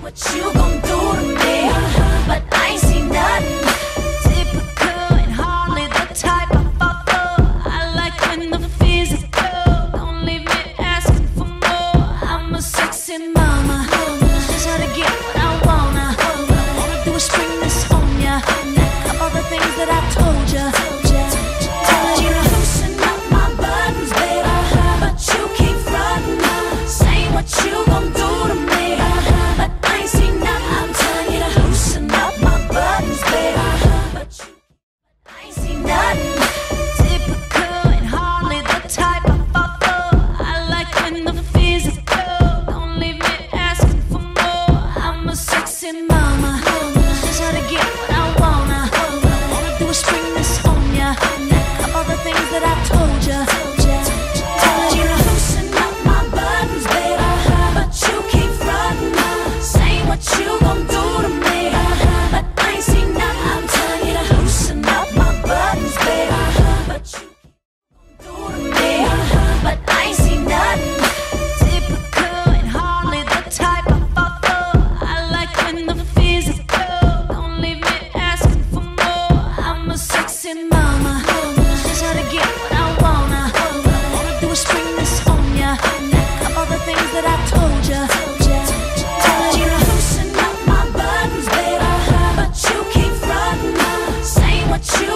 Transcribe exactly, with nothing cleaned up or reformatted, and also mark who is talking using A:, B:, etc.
A: what you gon' do to me, but I ain't seen nothing. Typical and hardly the type I fall for. I like when the physical, don't leave me asking for more. I'm a sexy mama, just how to get what I wanna. All I do is spring this on ya, of all the things that I told ya. Told you to loosen up my buttons, baby, but you keep frontin', saying what you gon' do to me, but I ain't seen nothing. I'm telling you to loosen up my buttons, baby, but you, I ain't seen nothing. Typical and hardly the type I fall for. I like when the physical, don't leave me asking for more. I'm a sexy mama, just how to get what I wanna. All I do is spring this on ya, of all the things that I told ya. Told you to loosen up my buttons, baby, but you keep frontin', saying what you gon' do to me, but I ain't seen nothing. I'm telling you to loosen up my buttons, baby, but you do to me, but I ain't seen nothing. Typical and hardly the type I fall for. I like when the physical, don't leave me asking for more. I'm a sexy mama, just how to get what I wanna. All I do is spring this on ya, of all the things that I told ya. Told you to loosen up my buttons, baby, but you keep frontin', saying what you